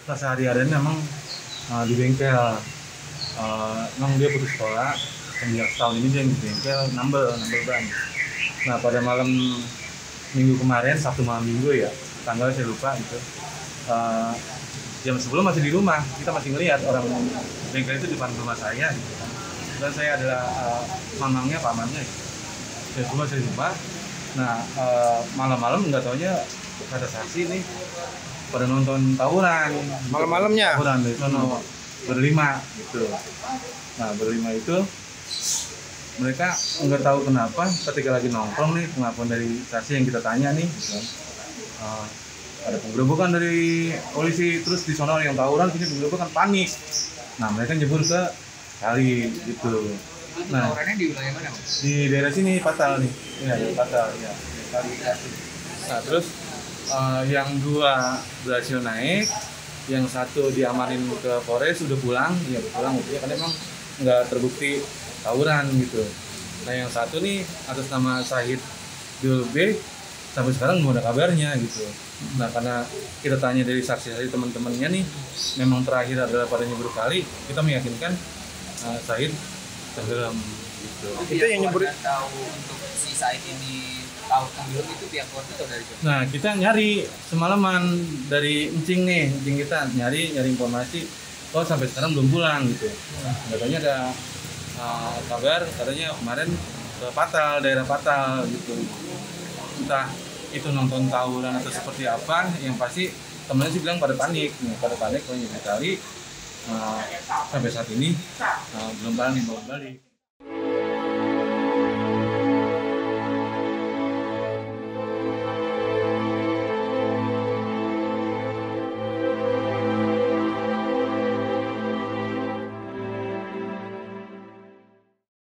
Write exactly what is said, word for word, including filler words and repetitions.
sehari-harian memang uh, di bengkel. Uh, memang dia putus sekolah, sejak setahun ini dia di bengkel nambel, nambel ban. Nah pada malam minggu kemarin, Sabtu malam minggu ya, tanggal saya lupa gitu. Uh, jam sebelum masih di rumah, kita masih ngelihat orang bengkel itu di depan rumah saya gitu kan. Dan saya adalah uh, mamangnya, pamannya gitu. Saya semua saya di rumah. Nah uh, malam-malam nggak taunya kata saksi nih pada nonton tawuran. Malam-malamnya? Tawuran dari sono berlima gitu. Nah berlima itu mereka nggak tahu kenapa ketika lagi nongkrong nih, pengakuan dari saksi yang kita tanya nih gitu, uh, ada penggerebekan dari polisi, terus di sono yang tawuran sini penggerebekan, panik. Nah mereka nyebur ke kali gitu. Nah tawurannya di wilayah mana? Di daerah sini Patal nih, ya di Patal ya, kali. Nah terus uh, yang dua berhasil naik, yang satu diamanin ke Polres, sudah pulang, ya pulang gitu ya, karena emang nggak terbukti tawuran gitu. Nah yang satu nih atas nama Syahid Dul B, sampai sekarang belum ada kabarnya gitu. Nah karena kita tanya dari saksi-saksi teman-temannya nih, memang terakhir adalah pada nyebur kali, kita meyakinkan uh, Syahid tenggelam gitu. Itu yang nyebur tahu untuk si Syahid ini tahu tenggelam itu pihak keluarga atau dari siapa? Nah kita nyari semalaman dari Encing nih, Encing kita nyari nyari informasi, oh sampai sekarang belum pulang gitu. Katanya ada uh, kabar katanya kemarin ke Patal, daerah Patal gitu. Entah itu nonton tawuran atau seperti apa, yang pasti temennya sih bilang pada panik, nih, pada panik kalau nyebut kali. Uh, sampai saat ini uh, belum balik, belum balik.